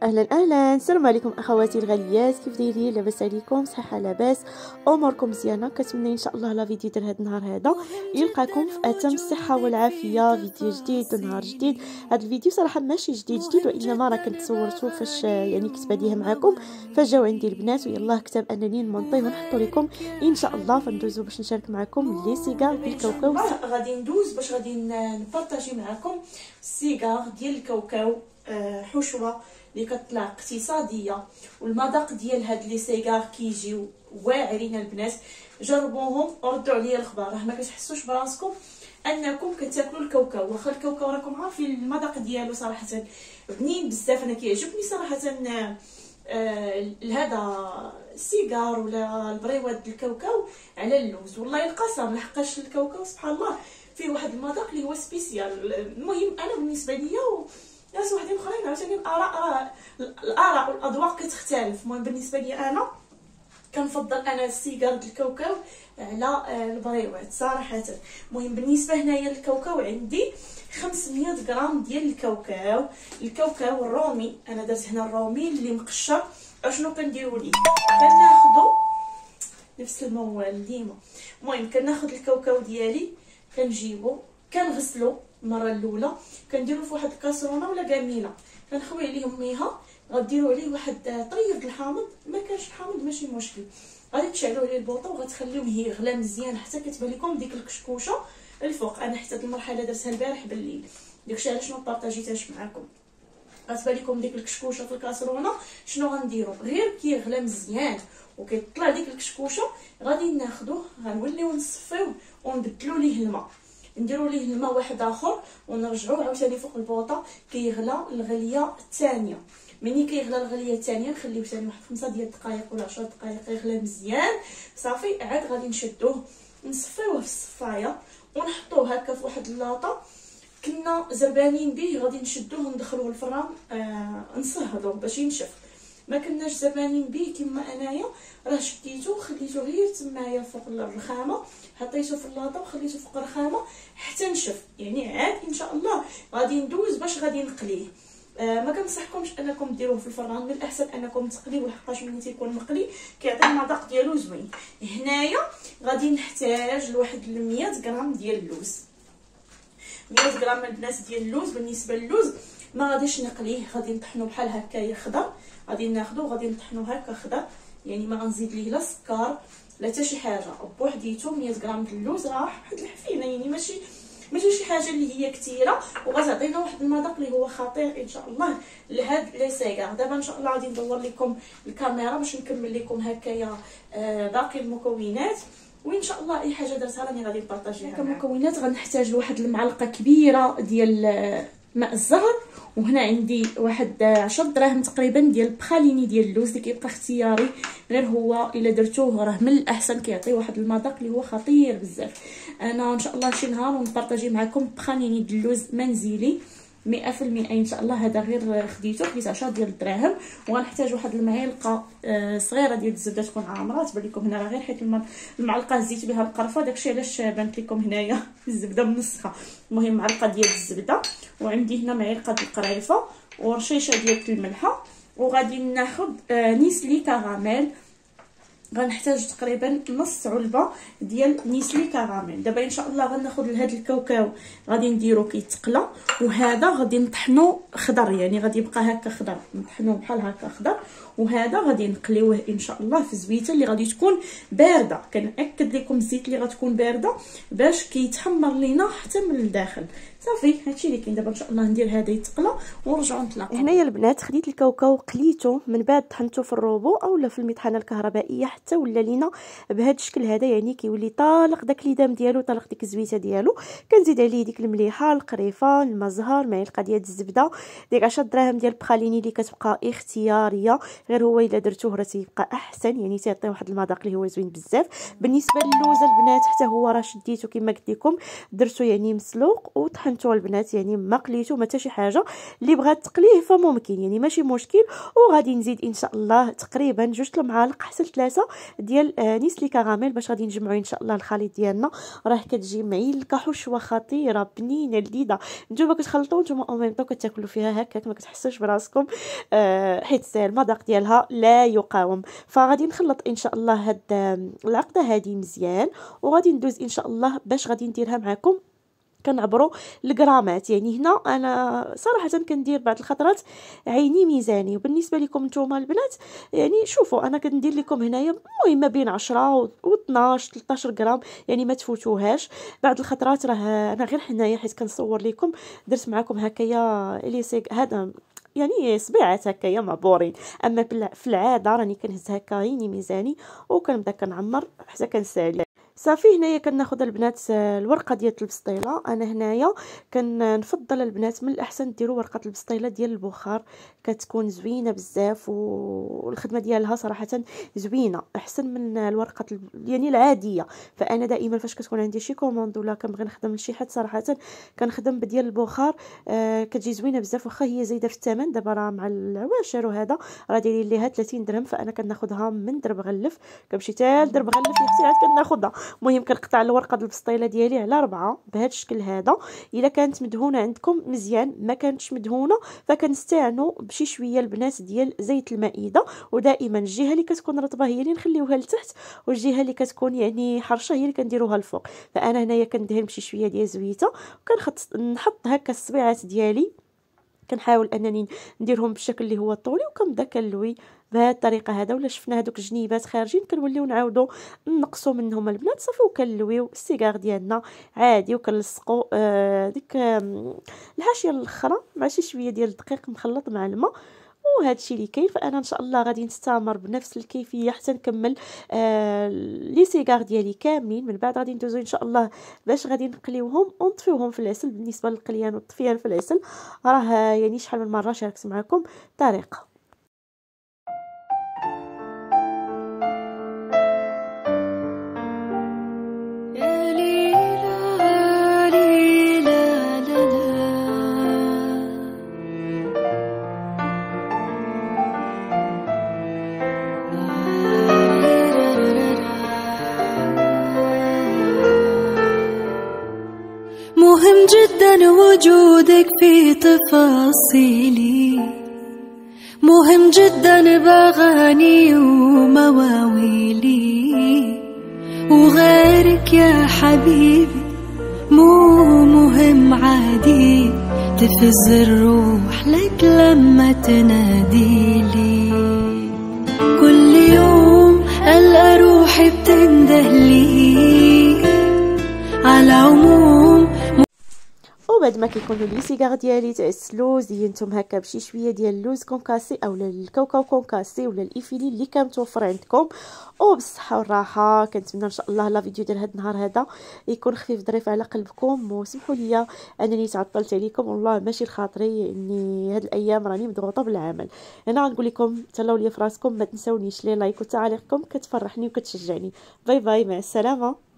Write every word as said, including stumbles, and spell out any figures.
اهلا اهلا السلام عليكم اخواتي الغاليات، كيف دايرين؟ لاباس عليكم؟ صحه لاباس؟ اموركم مزيانه؟ كنتمنى ان شاء الله لا فيديو ديال هذا النهار هذا يلقاكم في اتم الصحه والعافيه. فيديو جديد ونهار جديد. هذا الفيديو صراحه ماشي جديد جديد، وانما راه كنت صورته فاش يعني كنت باديها معكم، فجاو عندي البنات ويلاه كتب انني نمونطي ونحطو لكم ان شاء الله. فندوزو باش نشارك معكم لي سيجار بالكاوكاو. غادي ندوز باش غادي نبارطاجي معكم السيجار ديال الكاوكاو، حشوه اللي كتطلع اقتصاديه، والمذاق ديال هاد لي سيجار كيجيو واعرين البنات. جربوهم وردوا عليا الخبر، راه ما كتحسوش براسكم انكم كتاكلوا الكاوكاو. واخا الكاوكاو راكم عارفين المذاق ديالو صراحه بنين بزاف. انا كيعجبني صراحه آه هذا السيجار ولا البريوات ديال الكاوكاو على اللوز. والله القسم لحقاش الكاوكاو سبحان الله فيه واحد المذاق اللي هو سبيسيال. المهم انا بالنسبه ليا و ناس وحدين اخرين عاوتاني الاراء راه الاراء والاذواق كتختلف. المهم بالنسبه لي انا كنفضل انا السيجار ديال الكاوكاو على البريوات صراحه. المهم بالنسبه هنايا الكاوكاو عندي خمسمية غرام ديال الكاوكاو. الكاوكاو الرومي، انا درت هنا الرومي اللي مقشر. اشنو كنديروا ليه؟ كناخذوا نفس الموال ديما. المهم كناخذ الكاوكاو ديالي كنجيبو كنغسلو المره الاولى، كنديرو في واحد الكاسرونه ولا كاميله، كنخوي عليه ميها، غديروا عليه واحد طريف الحامض، ما كانش الحامض ماشي مشكل، غادي تشعلوا عليه البوطه وغتخليوه يغلى مزيان حتى كتبان لكم ديك الكشكوشه الفوق. انا حتى هاد المرحله درتها البارح بالليل، داكشي علاش ما بارطاجيتهاش معكم. غتبان لكم ديك الكشكوشه في الكاسرونه. شنو غنديروا؟ غير كيغلى مزيان وكيطلع ديك الكشكوشه غادي ناخذوه، غنوليو نصفيوه ونبدلوا ليه الماء، نديروا ليه الماء واحد اخر ونرجعوه عاوتاني فوق البوطه كيغلى الغليه الثانيه. ملي كيغلى الغليه الثانيه نخليوه ثاني واحد خمسة ديال الدقائق ولا عشرة دقائق يغلى مزيان صافي. عاد غادي نشدوه نصفيوه في الصفايه ونحطوه هكا في واحد اللاطه كنا زربانين به. غادي نشدوه وندخلوه الفران آه نصهدوه باش ينشف. ما كناش زربانين به كما انايا، راه شديتو خليتو غير تمايا فوق الرخامه، حطيتو في اللاطه وخليتو فوق الرخامه حتى نشف. يعني عاد ان شاء الله غادي ندوز باش غادي نقليه. آه ما كنصحكمش انكم ديروه في الفران، من الاحسن انكم تقليوه لحقاش ملي تيكون مقلي كيعطي المذاق ديالو زوين. هنايا غادي نحتاج لواحد مية غرام ديال اللوز. مية غرام البنات ديال اللوز. بالنسبه للوز ما غاديش نقليه، غادي نطحنو بحال هكايا خضر، غادي ناخذو غادي نطحنو هكا خضر، يعني ما غنزيد ليه لا سكر لا حتى شي حاجه. بوحديتو مية غرام ديال اللوز راه واحد الحفينه، يعني ماشي ماشي شي حاجه اللي هي كثيره، وغتعطينا واحد المذاق اللي هو خطير ان شاء الله لهاد لي سيغار. دابا ان شاء الله غادي ندور لكم الكاميرا باش نكمل لكم هكايا آه باقي المكونات، وان شاء الله اي حاجه درتها راني غادي نبارطاجيها. كمكونات غنحتاج لواحد المعلقه كبيره ديال ماء الزهر، وهنا عندي واحد عشرة دراهم تقريبا ديال البخاليني ديال اللوز اللي كيبقى اختياري، غير هو الا درتوه راه من الاحسن كيعطي واحد المذاق اللي هو خطير بزاف. انا ان شاء الله شي نهار ونبارطاجي معكم بخاليني ديال اللوز منزلي مئة في المئة ان شاء الله. هذا غير خديته خديت عشرة ديال الدراهم. وغنحتاج واحد المعلقه صغيره ديال الزبده تكون عامره، تبان لكم هنا راه غير حيت المعلقه هزيت بها القرفه، داكشي علاش بانت لكم هنايا الزبده بنصها. المهم معلقه ديال الزبده، وعندي هنا معلقه ديال القريفه ورشيشه ديال الملحه، وغادي ناخذ نيسلي كراميل. غنحتاج تقريبا نص علبه ديال نيسلي كراميل. دابا ان شاء الله غناخذ لهاد الكاوكاو غادي نديرو كيتقلى، وهذا غادي نطحنو خضر، يعني غادي يبقى هكا خضر، نطحنوه بحال هكا خضر. وهذا غادي نقليوه ان شاء الله في زويته اللي غادي تكون بارده. كنأكد لكم الزيت اللي غتكون بارده باش كيتحمر لينا حتى من الداخل. صافي هادشي اللي كاين. دابا ان شاء الله ندير هذا يتقلى ونرجعوا نتلاقاو. هنايا البنات خديت الكاوكاو قليته، من بعد طحنته في الروبو اولا في المطحنه الكهربائيه حتى ولا لينا بهذا الشكل هذا، يعني كيولي طالق داك الليدام ديالو، طالق ديك الزويته ديالو. كنزيد عليه ديك المليحه، القريفه، الماء الزهر، معلقه ديال الزبده، ديك عشرة دراهم ديال البخاليني اللي كتبقى اختياريه، غير هو الا درتوه راه تيبقى احسن، يعني تيعطي واحد المذاق اللي هو زوين بزاف. بالنسبه للوز البنات حتى هو راه شديته كما قلت لكم، درتو يعني مسلوق وطحن طحنتو البنات، يعني ما قليتو ما حتى شي حاجه. اللي بغات تقليه فممكن، يعني ماشي مشكل. وغادي نزيد ان شاء الله تقريبا جوج المعالق حتى ثلاثه ديال آه نيسلي كراميل باش غادي نجمعوا ان شاء الله الخليط ديالنا. راه كتجي معلكه حشوه خطيره بنينه لذيذه، نتوما كتخلطوا نتوما او ميم طون كتاكلوا فيها هكاك ما كتحسوش براسكم، آه حيت المذاق ديالها لا يقاوم. فغادي نخلط ان شاء الله هاد العقده هذه مزيان، وغادي ندوز ان شاء الله باش غادي نديرها معكم. كنعبروا الغرامات، يعني هنا انا صراحه كندير بعض الخطرات عيني ميزاني. وبالنسبه لكم نتوما البنات يعني شوفوا انا كندير لكم هنايا المهم ما بين عشرة و اثناش ثلاثطاش غرام، يعني ما تفوتوهاش. بعض الخطرات راه انا غير حنايا حيت كنصور لكم درت معكم هكايا ليسيك هذا يعني صبيعات هكايا معبورين. اما في العاده راني كنهز هكا عيني ميزاني وكنبدا كنعمر حتى كنسالي. صافي هنايا كناخذ البنات الورقه ديال البسطيله. انا هنايا كنفضل البنات من الاحسن ديروا ورقه البسطيله ديال البخار، كتكون زوينه بزاف والخدمه ديالها صراحه زوينه احسن من الورقه يعني العاديه. فانا دائما فاش كتكون عندي شي كوموند ولا كنبغي نخدم لشي حد صراحه كنخدم بديال البخار، آه كتجي زوينه بزاف. واخا هي زايده في الثمن دابا راه مع العواشر وهذا راه دايرين ليها ثلاثين درهم، فانا كناخذها من درب غلف، كنمشي حتى لدرب غلف يا اختي عاد كناخذها. المهم كنقطع الورقه ديال البسطيله ديالي على أربعة بهذا الشكل هذا. الا كانت مدهونه عندكم مزيان، ما كانتش مدهونه فكنستعنوا بشي شويه البنات ديال زيت المائده. ودائما الجهه اللي كتكون رطبه هي اللي نخليوها لتحت، والجهه اللي كتكون يعني حرشه هي اللي كنديروها الفوق. فانا هنايا كندهن بشي شويه ديال زويته وكنحط نحط هكا الصبيعات ديالي، كنحاول انني نديرهم بالشكل اللي هو الطولي وكنبدا كنلوي بهذه الطريقه هذا. ولا شفنا هذوك الجنيبات خارجين كنوليو نعاودوا نقصوا منهم البنات صافي، وكنلويو السيجار ديالنا عادي وكنلصقوا آه ديك آه الحاشيه الاخرى مع شي شويه ديال الدقيق مخلط مع الماء. وهذا الشيء اللي كاين. فانا ان شاء الله غادي نستمر بنفس الكيفيه حتى نكمل آه لي سيجار ديالي كاملين. من بعد غادي ندوزو ان شاء الله باش غادي نقليوهم ونطفيوهم في العسل. بالنسبه للقليان والطفيان في العسل راه يعني شحال من مره شاركت معكم طريقه. مهم جدا وجودك في تفاصيلي، مهم جدا بأغاني ومواويلي، وغيرك يا حبيبي مو مهم عادي، تفز الروح لك لما تناديلي. كل يوم ألقى روحي بتندهلي على عموم. وبعد ما كيكونوا لي سيجار ديالي تعسلوا زينتهم هكا بشي شويه ديال اللوز كونكاسي اولا الكاوكاو كونكاسي ولا الافيلي اللي كان متوفر عندكم، وبالصحه والراحه. كنتمنى ان شاء الله لا فيديو ديال هذا النهار هذا يكون خفيف ظريف على قلبكم. وسمحوا لي انني تعطلت عليكم، والله ماشي لخاطري اني هاد الايام راني مضغوطه بالعمل. انا غنقول لكم تهلاو لي في راسكم، ما تنساونيش لي لايك وتعاليقكم كتفرحني وكتشجعني. باي باي، مع السلامه.